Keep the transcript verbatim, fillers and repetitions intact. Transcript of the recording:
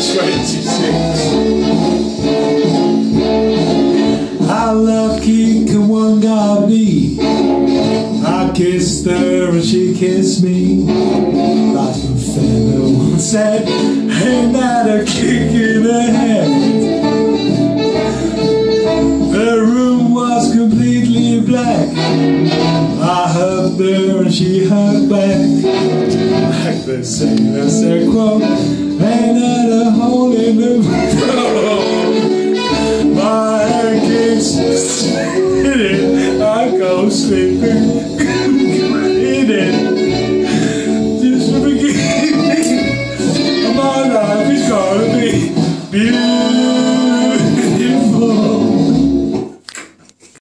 twenty-six. I love Kika one got me. I kissed her and she kissed me. Life and feather once said, ain't that a kick in the head? The room was completely black. I hugged her and she hugged back. Like the sailor said, quote, ain't that a hole in the road? My head keeps spinning, I go sleeping.